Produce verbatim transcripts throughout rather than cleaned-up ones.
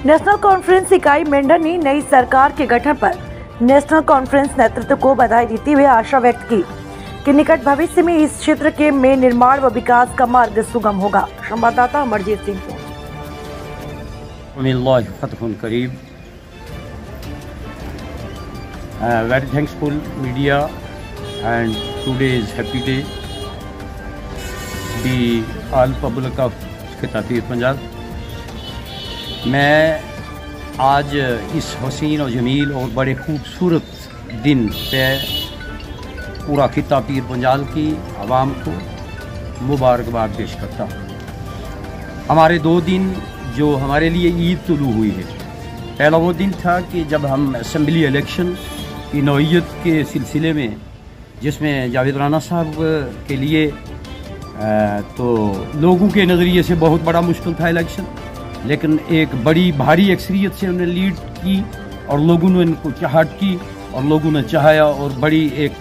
National conference इकाई मेंढर ने नई सरकार के गठन पर नेशनल कॉन्फ्रेंस नेतृत्व को बधाई देते हुए आशा व्यक्त की कि निकट भविष्य में इस क्षेत्र के में निर्माण व विकास का मार्ग सुगम होगा। संवाददाता अमरजीत सिंह। करीब very thanksful media and today is happy day the all public of Khita Pir Punjab. मैं आज इस हसीन और जमील और बड़े खूबसूरत दिन पे पूरा खिता पीर पंजाब की आवाम को मुबारकबाद पेश करता हूँ। हमारे दो दिन जो हमारे लिए ईद तुलू हुई है, पहला वो दिन था कि जब हम असम्बली इलेक्शन की नौइयत के सिलसिले में, जिसमें जावेद राना साहब के लिए तो लोगों के नज़रिए से बहुत बड़ा मुश्किल था इलेक्शन, लेकिन एक बड़ी भारी अक्सरियत से उन्हें लीड की और लोगों ने इनको चाहत की और लोगों ने चाहा और बड़ी एक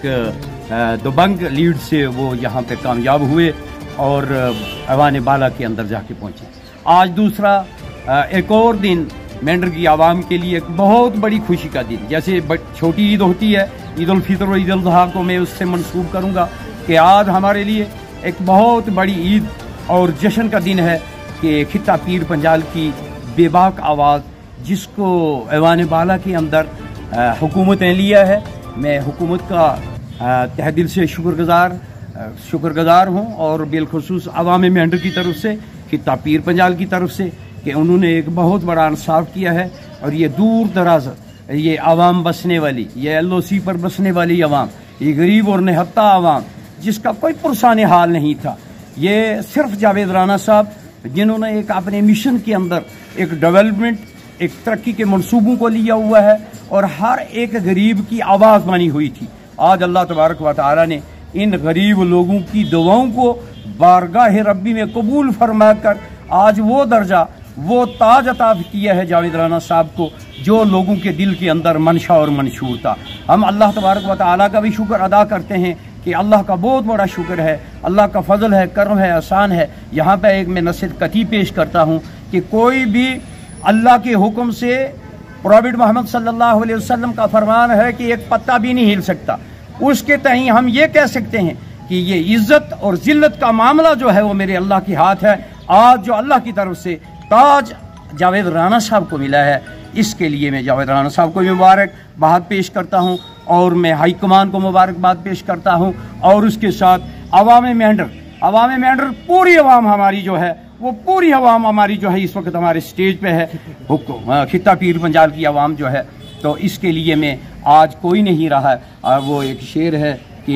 दबंग लीड से वो यहाँ पे कामयाब हुए और अवान बाला के अंदर जाके पहुँचे। आज दूसरा एक और दिन मेंढर की आवाम के लिए एक बहुत बड़ी खुशी का दिन, जैसे छोटी ईद होती है ईद उल फितर और ईद उल अज़हा को मैं उससे मंसूब करूँगा कि आज हमारे लिए एक बहुत बड़ी ईद और जश्न का दिन है कि खिता पीर पंजाब की बेबाक आवाज़, जिसको ऐवान बाला के अंदर हुकूमत ने लिया है। मैं हुकूमत का तहे दिल से शुक्रगुजार शुक्रगुजार हूँ और बिलखुसूस अवाम मेंढर की तरफ से, खिता पीर पंजाब की तरफ से, कि उन्होंने एक बहुत बड़ा इंसाफ किया है। और ये दूर दराज ये आवाम बसने वाली, ये एल ओ सी पर बसने वाली आवाम, ये गरीब और निहत्ता आवाम जिसका कोई पुरसान हाल नहीं था, ये सिर्फ जावेद राना साहब जिन्होंने एक अपने मिशन के अंदर एक डेवलपमेंट, एक तरक्की के मंसूबों को लिया हुआ है और हर एक गरीब की आवाज़ बनी हुई थी। आज अल्लाह तबारक व तआला ने इन गरीब लोगों की दुआओं को बारगाह रब्बी में कबूल फरमा कर आज वो दर्जा, वो ताज अता किया है जावेद राना साहब को, जो लोगों के दिल के अंदर मनशा और मंशूर था। हम अल्लाह तबारक व तआला का भी शुक्र अदा करते हैं कि अल्लाह का बहुत बड़ा शुक्र है, अल्लाह का फजल है, करम है, आसान है। यहाँ पे एक मैं नसीहत कती पेश करता हूँ कि कोई भी अल्लाह के हुक्म से, प्रॉफिट मोहम्मद सल्लल्लाहु अलैहि वसल्लम का फरमान है कि एक पत्ता भी नहीं हिल सकता, उसके तहीं हम ये कह सकते हैं कि ये इज्जत और जिल्लत का मामला जो है वो मेरे अल्लाह के हाथ है। आज जो अल्लाह की तरफ से ताज जावेद राना साहब को मिला है, इसके लिए मैं जावेद राना साहब को मुबारकबाद पेश करता हूँ और मैं हाई कमान को मुबारकबाद पेश करता हूँ। और उसके साथ अवाम मेंढर, अवाम मेंढर पूरी अवाम हमारी जो है वो पूरी अवाम हमारी जो है इस वक्त हमारे स्टेज पे है, खिता पीर पंजाब की अवाम जो है, तो इसके लिए मैं आज कोई नहीं रहा है। वो एक शेर है कि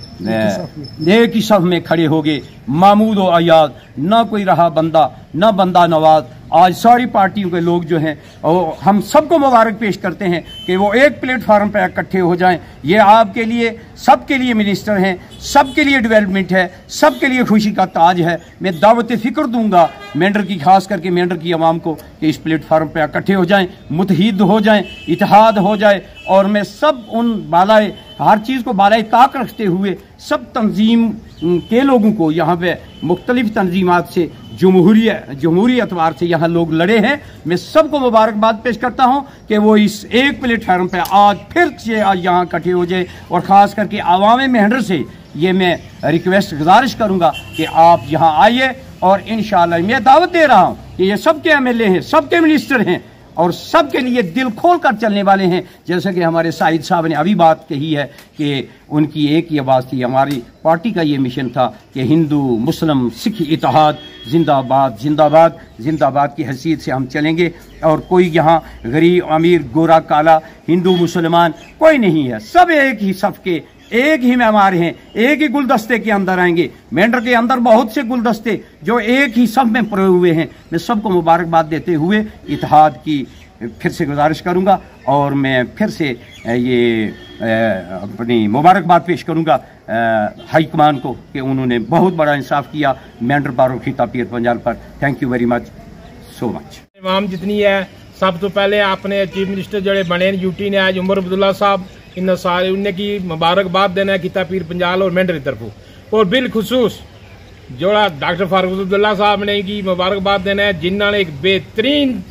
एक ही सफ में खड़े हो गए मामूद और अयाद, ना कोई रहा बंदा ना बंदा नवाज। आज सारी पार्टियों के लोग जो हैं और हम सबको मुबारक पेश करते हैं कि वो एक प्लेटफार्म पर इकट्ठे हो जाएं। ये आपके लिए, सबके लिए मिनिस्टर हैं, सबके लिए डेवलपमेंट है, सबके लिए खुशी का ताज है। मैं दावत फ़िक्र दूंगा मेंढर की, खास करके मेंढर की आवाम को, कि इस प्लेटफार्म पर इकट्ठे हो जाएं, मुतहिद हो जाएं, इत्तेहाद हो जाए। और मैं सब उन बालाए हर चीज़ को बालाए ताक रखते हुए सब तंजीम के लोगों को, यहाँ पे मुख्तलिफ तंजीमात से जमहूरी जमहूरी एतबार से यहाँ लोग लड़े हैं, मैं सबको मुबारकबाद पेश करता हूँ कि वो इस एक प्लेटफार्म पे आज फिर से आज यहाँ इकट्ठे हो जाए। और ख़ास करके आवाम मेंढर से ये मैं रिक्वेस्ट गुजारिश करूँगा कि आप यहाँ आइए और इंशाअल्लाह मैं दावत दे रहा हूँ कि ये सबके एम एल ए हैं, सबके मिनिस्टर हैं और सबके लिए दिल खोल कर चलने वाले हैं। जैसे कि हमारे साहिद साहब ने अभी बात कही है कि उनकी एक ही आवाज़ थी, हमारी पार्टी का ये मिशन था कि हिंदू मुस्लिम सिख इत्तेहाद, जिंदाबाद जिंदाबाद जिंदाबाद की हैसियत से हम चलेंगे। और कोई यहाँ गरीब अमीर गोरा काला हिंदू मुसलमान कोई नहीं है, सब एक ही सफ़ के, एक ही मेहमान हैं, एक ही गुलदस्ते के अंदर आएंगे। मेंढर के अंदर बहुत से गुलदस्ते जो एक ही सब में पड़े हुए हैं। मैं सबको मुबारकबाद देते हुए इत्तेहाद की फिर से गुजारिश करूंगा और मैं फिर से ये अपनी मुबारकबाद पेश करूंगा हाई कमान को कि उन्होंने बहुत बड़ा इंसाफ किया मेंढर पर और खिता पीर पंजाब पर। Thank you very much, so much. इमाम जितनी है, सब तो पहले अपने चीफ मिनिस्टर जोड़े बने यूटी ने आज उमर अब्दुल्ला साहब, इन सारे उन्हें की मुबारकबाद देना है खिता पीर पंजाब और मेंढर की तरफ। और बिलखुसूस जोड़ा डॉक्टर फारूक अब्दुल्ला साहब ने की मुबारकबाद देना है, जिन्होंने एक बेहतरीन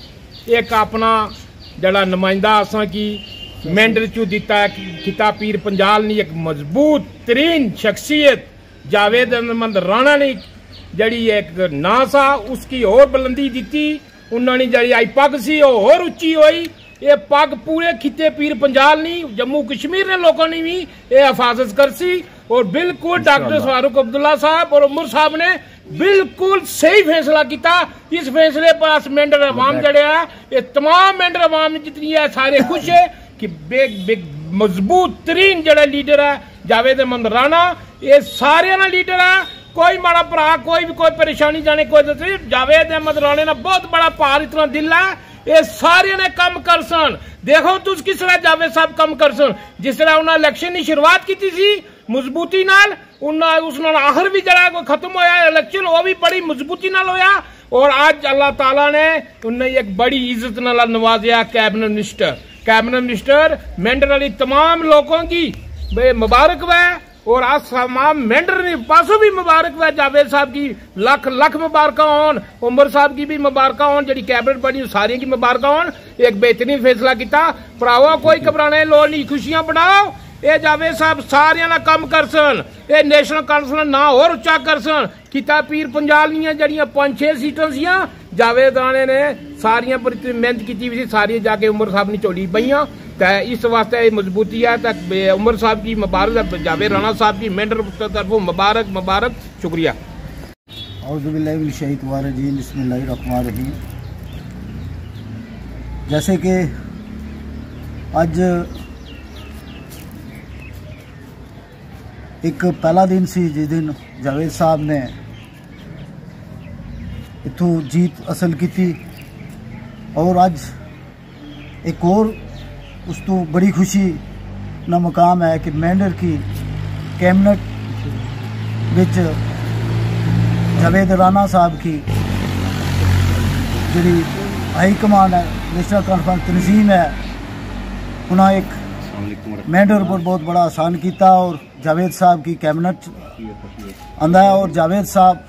एक अपना जड़ा नुमाइंदा असा की मेंढर चू दिता है किता पीर पंजाल ने एक मजबूत तरीन शख्सियत जावेद अहमद राणा ने जड़ी एक ना सा उसकी और बुलंदी दी। उन्होंने जड़ी आई पग सी और उच्ची हुई। ये पग पूरे खिते पीर पंजाल नहीं जम्मू कश्मीर ने लोगों ने भी ये हिफाजत कर सी। और बिल्कुल डॉक्टर फारूक अब्दुल्ला साहब और उमर साहब ने बिल्कुल सही फैसला किया। इस फैसले पर मेंढर अवाम जड़े है ये तमाम मेंढर अवाम जितनी है सारे खुश है कि बेग बेग मजबूत तरीन जड़ा लीडर है जावेद अहमद राणा। ये सारे ना लीडर है कोई माड़ा भरा कोई भी कोई परेशानी जाने कोई दसे जावेद अहमद राणे ने बहुत बड़ा भार इतना दिल है ये सारे ने कम कर सन। देखो तुस किस तरह जावेद साहब कम कर सन जिस तरह उन्हें इलेक्शन की शुरुआत की थी मजबूती नाल उन्हें उस आखिर भी जरा कोई खत्म होया इलेक्शन वो भी बड़ी मजबूती नाल होया। और आज अल्लाह ताला ने उन्हें एक बड़ी इज्जत नाल नवाजा cabinet minister cabinet minister Mendhar वाली तमाम लोगों की मुबारक है। और आज तमाम मेंढर ने पासों भी मुबारक है जावेद साहब की लख लख मुबारक होन उमर साहब की भी मुबारक होन जी कैबिनेट बनी सारी की मुबारक होन। एक बेहतरीन फैसला किया भरावा कोई घबराने लोड़ नहीं खुशियां बनाओ। ये जावेद साहब सारिया ना कम कर सन ये नेशनल कॉन्फ्रेंस ना और उच्चा कर सन किता पीर पंजाल जड़ियां पांच छे सीटां सी जावेद राणे ने सारिया पर मेहनत की सारिया जाके उमर साहब ने झोली पईयां। इस वास्ते मजबूती है तो उमर साहब की मुबारक जावेद राणा साहब की मेंढर तरफों मुबारक मुबारक शुक्रिया। बिस्मिल्लाहिर्रहमानिर्रहीम। जैसे कि आज एक पहला दिन सी जिस दिन जावेद साहब ने इथों जीत हासिल की थी और आज एक और उस तो बड़ी खुशी ना मुकाम है कि मेंढर की कैबिनेट विच जावेद राणा साहब की जी हाई कमान है नेशनल कॉन्फ्रेंस तंजीम है उन्हें एक मेंढर पर बहुत बड़ा आसान किया और जावेद साहब की कैबिनेट आंदा है। और जावेद साहब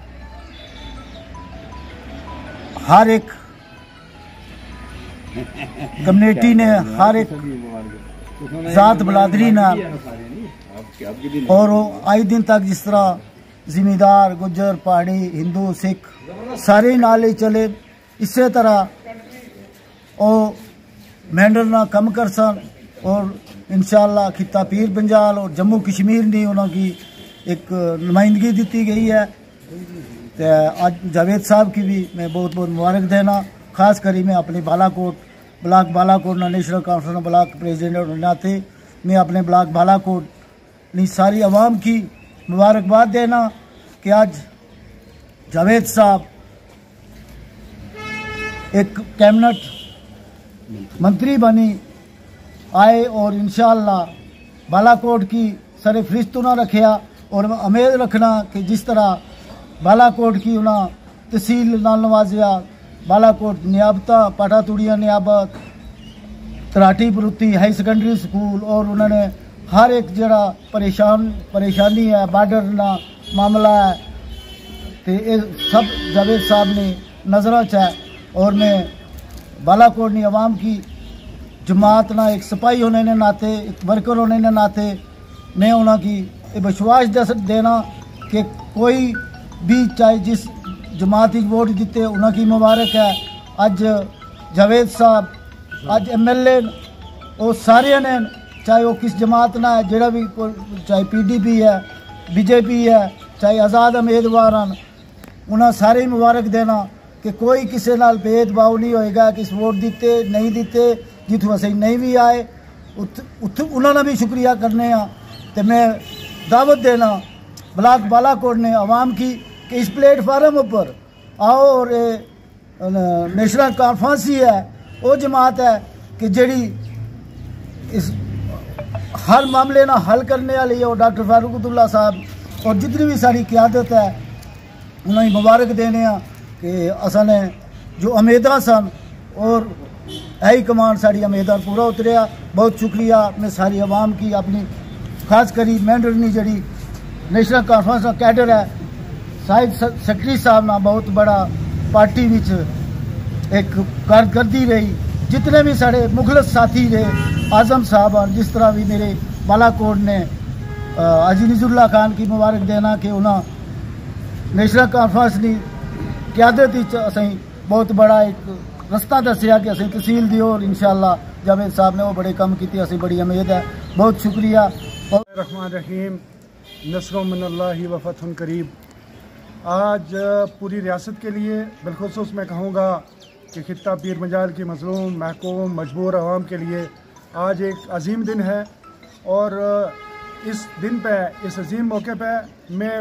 हर एक कम्युनिटी ने हर एक जात बलादरी ना और आज दिन तक जिस तरह जिमीदार गुज्जर पहाड़ी हिंदू सिख सारे नाल ही चले इसी तरह और मेंढर ना कम कर सन। और इंशाअल्लाह खिता पीर पंजाल और जम्मू कश्मीर ने उन्होंने एक नुमाइंदगी दी गई है। तो आज जावेद साहब की भी मैं बहुत बहुत मुबारक देना खास करी मैं अपने बालाकोट ब्लॉक बालाकोट ना नेशनल कॉन्फ्रेंस ब्लॉक प्रेसिडेंट होने नाते मैं अपने ब्लॉक बालाकोट ने सारी आवाम की मुबारकबाद देना कि आज जावेद साहब एक कैबिनेट मंत्री बनी आए और इंशाअल्लाह बालाकोट की सरे फरिश्त ना रखा। और उम्मीद रखना कि जिस तरह बालाकोट की उन्हें तहसील नाल नवाजिया बालाकोट नियाबता पाटातुड़िया नियाबत तराटी परुती हाई सेकेंडरी स्कूल और उन्होंने हर एक जरा परेशान परेशानी है बार्डर ना मामला है तो ये सब जावेद साहब ने नजर च है। और मैं बालाकोट ने अवाम की जमात ना एक सिपाही होने के नाते एक वर्कर होने के नाते मैं उन्होंने की विश्वास देना कि कोई भी चाहे जिस जमात वोट दिते उन्होंने मुबारक है। अज जावेद साहब अज एम एल ए वो सारे ने चाहे वो किस जमात ना है जोड़ा भी चाहे पी डी पी है बीजेपी है चाहे आज़ाद उम्मीदवार हैं उन्हें सारे मुबारक देना कि कोई किसी नाल भेदभाव नहीं होएगा कि वोट दिते नहीं दिते जितों असं नहीं भी आए उत उन्होंने भी शुक्रिया करने तो मैं दावत देना ब्लॉक बालाकोट ने आवाम की कि इस प्लेटफार्म पर आओ और नेशनल कॉन्फ्रेंस ही है वो जमात है कि जड़ी इस हर मामले ना हल करने वाली है और डॉक्टर फारूक अब्दुल्ला साहब और जितनी भी सारी क़यादत है उन्हें मुबारक देने कि असा ने जो उम्मीदां सन और हाई कमान साड़ी उम्मीदां पूरा उतरिया। बहुत शुक्रिया मैं सारी आवाम की अपनी खास करी मेंढरनी जड़ी नेशनल कॉन्फ्रेंस का कैडर है साहिब सेक्रेटरी साहब ना बहुत बड़ा पार्टी विच एक कारकर्दी रही। जितने भी साढ़े मुखलस साथी रहे, आजम साहब और जिस तरह भी मेरे बालाकोट ने हाजी निजुल्ला खान की मुबारक देना कि उन्हें नेशनल कॉन्फ्रेंस की क्यादत असें बहुत बड़ा एक रस्ता दसिया कि असें तहसील दी और इंशाअल्लाह जावेद साहब ने वो बड़े कम किए, असें बड़ी उम्मीद है। बहुत शुक्रिया। रहमान रहीम, नस्रों मिनल्लाहि व फतहुन करीब। आज पूरी रियासत के लिए बिलखुसूस मैं कहूँगा कि खित्ता पीर पंजाल की मजलूम महकूम मजबूर आवाम के लिए आज एक अजीम दिन है और इस दिन पे, इस अजीम मौके पे मैं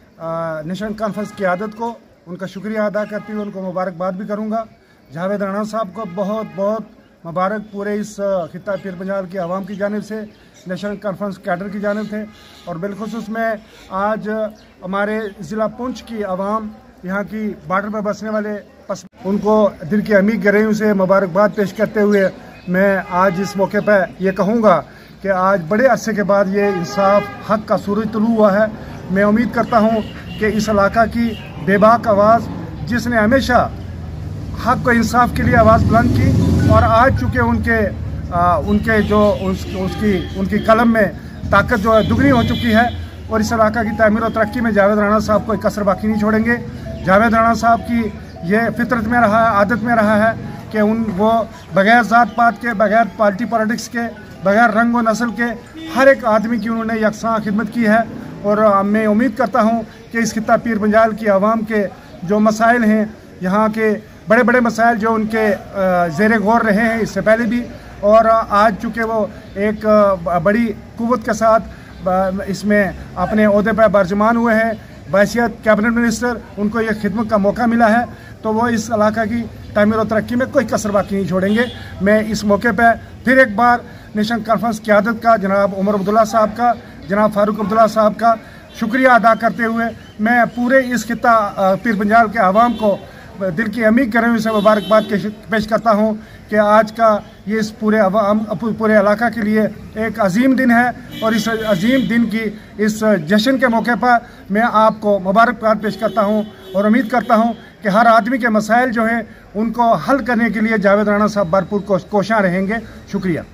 नेशनल कॉन्फ्रेंस की आदत को उनका शुक्रिया अदा करते हुए उनको मुबारकबाद भी करूँगा। जावेद राणा साहब को बहुत बहुत मुबारक पूरे इस खित्ता पीर पंजाल की आवाम की जानिब से, नेशनल कॉन्फ्रेंस कैडर की जानिब से और बिलखुसूस में आज हमारे ज़िला पुंछ की आवाम, यहाँ की बॉर्डर पर बसने वाले पस उनको दिल की अमीर गहराइयों से मुबारकबाद पेश करते हुए मैं आज इस मौके पर यह कहूँगा कि आज बड़े अरसे के बाद ये इंसाफ हक़ का सूरज तुलू हुआ है। मैं उम्मीद करता हूँ कि इस इलाका की बेबाक आवाज़, जिसने हमेशा हक़ व इंसाफ के लिए आवाज़ बुलंद की और आज चूँकि उनके आ, उनके जो उस, उसकी उनकी कलम में ताकत जो है दुगनी हो चुकी है और इस इलाका की तामीर और तरक्की में जावेद राणा साहब को एक कसर बाकी नहीं छोड़ेंगे। जावेद राणा साहब की ये फितरत में रहा है, आदत में रहा है कि उन वो बग़ैर ज़ात पात के, बग़ैर पार्टी पॉलिटिक्स के, बग़ैर रंग व नस्ल के हर एक आदमी की उन्होंने यकसां खिदमत की है और मैं उम्मीद करता हूँ कि इस खित्ता पीर पंजाल की आवाम के जो मसाइल हैं, यहाँ के बड़े बड़े मसाइल जो उनके ज़ेर गौर रहे हैं इससे पहले भी, और आज चूँकि वो एक बड़ी कुव्वत के साथ इसमें अपने ओहदे पर बर्जमान हुए हैं, बहैसियत कैबिनेट मिनिस्टर, उनको ये खिदमत का मौका मिला है तो वो इस इलाका की तामीर और तरक्की में कोई कसर बाकी नहीं छोड़ेंगे। मैं इस मौके पर फिर एक बार नेशनल कॉन्फ्रेंस की क़यादत का, जनाब उमर अब्दुल्ला साहब का, जनाब फारूक अब्दुल्ला साहब का शुक्रिया अदा करते हुए मैं पूरे इस खित्ता पीर पंजाल के आवाम को दिल की अमीर गहराइयों से मुबारकबाद पेश करता हूँ कि आज का ये इस पूरे अवाम पूरे इलाका के लिए एक अजीम दिन है और इस अजीम दिन की इस जश्न के मौके पर मैं आपको मुबारकबाद पेश करता हूँ और उम्मीद करता हूँ कि हर आदमी के मसाइल जो हैं उनको हल करने के लिए जावेद राणा साहब भरपूर कोशां रहेंगे। शुक्रिया।